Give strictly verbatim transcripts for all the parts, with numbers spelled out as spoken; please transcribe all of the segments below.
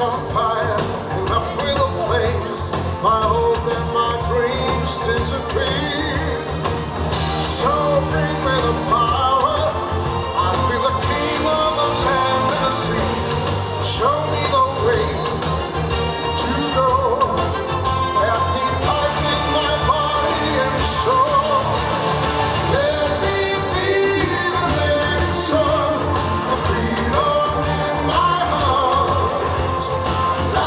on fire and up with the flames. My hope and my dreams disappear. So bring me the power. I'll be the king of the land and the seas. Show me the way to go. Let me fight with my body and soul. Let me be the living son of freedom in my heart.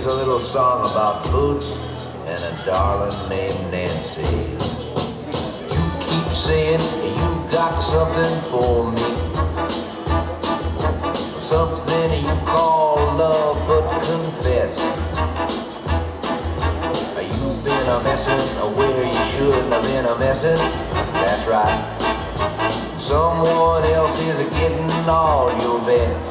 Here's a little song about Boots and a darling named Nancy. You keep saying you got something for me, something you call love, but confess, you've been a messin' where you shouldn't have been a messin'. That's right. Someone else is getting all your best.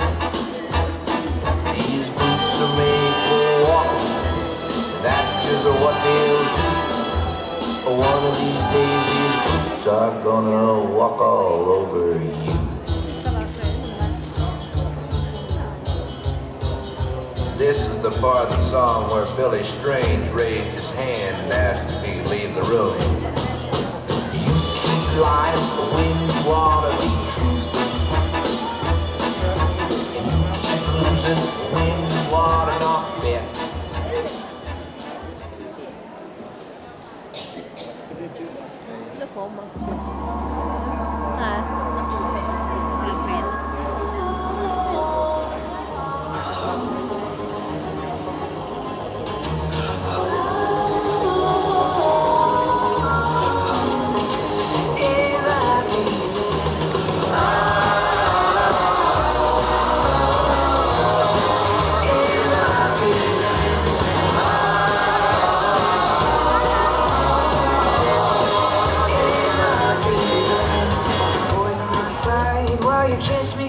These boots are made for walking, and that's just what they'll do. One of these days these boots are gonna walk all over you. This is the part of the song where Billy Strange raised his hand and asked if he could leave the room. You keep lying when you ought to be truthful, and you keep losing when you ought to not bet. Nước hộp mà. À. While you kiss me